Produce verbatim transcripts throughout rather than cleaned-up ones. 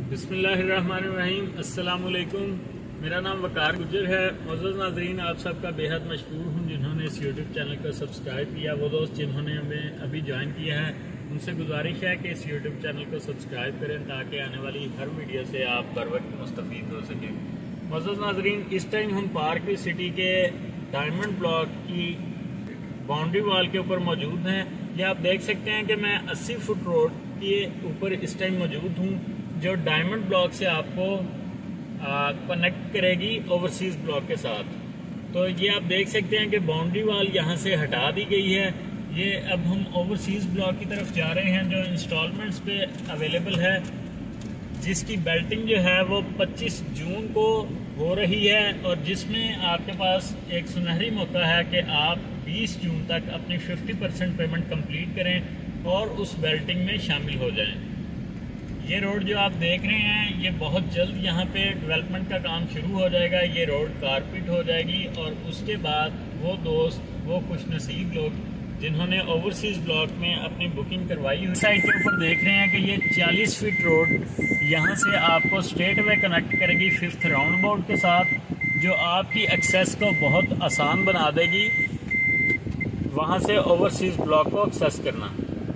बिस्मिल्लाहिर्रहमानिर्रहीम, अस्सलामुअलैकुम। मेरा नाम वकार गुजर है। मोअज़्ज़ज़ नाज़रीन, आप सबका बेहद मशकूर हूँ जिन्होंने इस यूट्यूब चैनल को सब्सक्राइब किया। वो दोस्त जिन्होंने हमें अभी ज्वाइन किया है उनसे गुजारिश है कि इस यूट्यूब चैनल को सब्सक्राइब करें ताकि आने वाली हर वीडियो से आप बर वक्त मुस्तफ़ीद हो सकें। मोअज़्ज़ज़ नाज़रीन, इस टाइम हम पार्क वी सिटी के डायमंड ब्लॉक की बाउंड्री वॉल के ऊपर मौजूद हैं। ये आप देख सकते हैं कि मैं अस्सी फुट रोड के ऊपर इस टाइम मौजूद हूँ जो डायमंड ब्लॉक से आपको कनेक्ट करेगी ओवरसीज ब्लॉक के साथ। तो ये आप देख सकते हैं कि बाउंड्री वॉल यहाँ से हटा दी गई है। ये अब हम ओवरसीज ब्लॉक की तरफ जा रहे हैं जो इंस्टॉलमेंट्स पे अवेलेबल है, जिसकी बेल्टिंग जो है वो पच्चीस जून को हो रही है और जिसमें आपके पास एक सुनहरी मौका है कि आप बीस जून तक अपनी पचास परसेंट पेमेंट कंप्लीट करें और उस बेल्टिंग में शामिल हो जाएं। ये रोड जो आप देख रहे हैं ये बहुत जल्द यहाँ पे डेवलपमेंट का काम शुरू हो जाएगा। ये रोड कारपेट हो जाएगी और उसके बाद वो दोस्त, वो खुशनसीब लोग जिन्होंने ओवरसीज ब्लॉक में अपनी बुकिंग करवाई हुई, साइड के ऊपर देख रहे हैं कि ये चालीस फीट रोड यहाँ से आपको स्ट्रेट वे कनेक्ट करेगी फिफ्थ राउंड अबाउट के साथ, जो आपकी एक्सेस को बहुत आसान बना देगी वहाँ से ओवरसीज ब्लॉक को एक्सेस करना।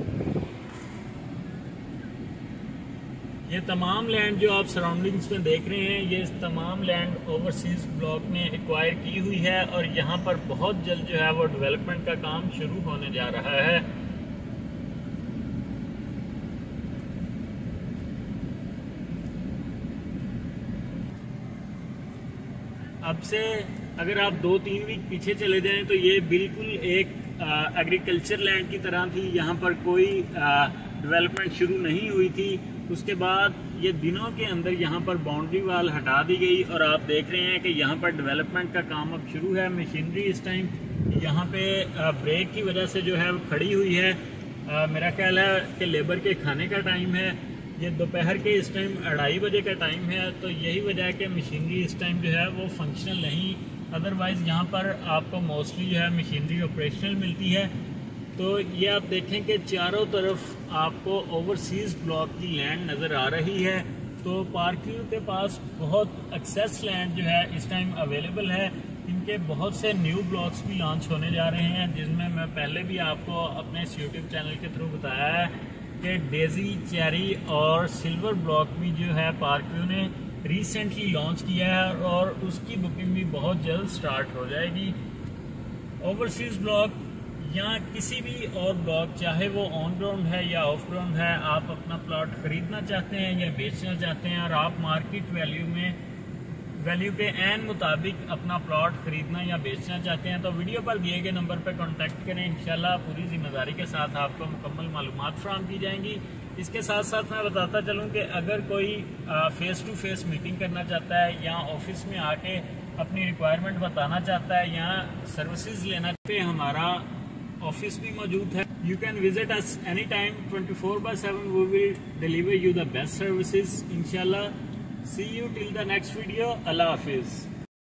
ये तमाम लैंड जो आप सराउंडिंग्स में देख रहे हैं, ये तमाम लैंड ओवरसीज ब्लॉक ने एक्वायर की हुई है और यहाँ पर बहुत जल्द जो है वो डेवलपमेंट का काम शुरू होने जा रहा है। अब से अगर आप दो तीन वीक पीछे चले जाएं तो ये बिल्कुल एक एग्रीकल्चर लैंड की तरह थी। यहाँ पर कोई डेवलपमेंट शुरू नहीं हुई थी। उसके बाद ये दिनों के अंदर यहाँ पर बाउंड्री वॉल हटा दी गई और आप देख रहे हैं कि यहाँ पर डेवलपमेंट का काम अब शुरू है। मशीनरी इस टाइम यहाँ पे ब्रेक की वजह से जो है वो खड़ी हुई है। आ, मेरा ख्याल है कि लेबर के खाने का टाइम है। ये दोपहर के इस टाइम अढ़ाई बजे का टाइम है, तो यही वजह है कि मशीनरी इस टाइम जो है वो फंक्शनल नहीं। अदरवाइज़ यहाँ पर आपको मोस्टली जो है मशीनरी ऑपरेशनल मिलती है। तो ये आप देखें कि चारों तरफ आपको ओवरसीज ब्लॉक की लैंड नज़र आ रही है। तो पार्कव्यू के पास बहुत एक्सेस लैंड जो है इस टाइम अवेलेबल है। इनके बहुत से न्यू ब्लॉक्स भी लॉन्च होने जा रहे हैं, जिसमें मैं पहले भी आपको अपने इस यूट्यूब चैनल के थ्रू बताया है कि डेजी, चेरी और सिल्वर ब्लॉक भी जो है पार्कव्यू ने रिसेंटली लॉन्च किया है और उसकी बुकिंग भी बहुत जल्द स्टार्ट हो जाएगी। ओवरसीज ब्लॉक या किसी भी और ब्लॉक, चाहे वो ऑन ग्राउंड है या ऑफ ग्राउंड है, आप अपना प्लॉट खरीदना चाहते हैं या बेचना चाहते हैं और आप मार्केट वैल्यू में वैल्यू के एन मुताबिक अपना प्लॉट खरीदना या बेचना चाहते हैं तो वीडियो पर दिए गए नंबर पर कांटेक्ट करें। इंशाल्लाह पूरी जिम्मेदारी के साथ आपको मुकम्मल मालूमात फराहम की जाएंगी। इसके साथ साथ मैं बताता चलूँ कि अगर कोई फेस टू फेस मीटिंग करना चाहता है या ऑफिस में आके अपनी रिक्वायरमेंट बताना चाहता है या सर्विसेज लेना पे हमारा ऑफिस भी मौजूद है। You can visit us any time, twenty four by seven we will deliver you the best services इंशाल्लाह। See you till the next video. अल्लाह हाफिज।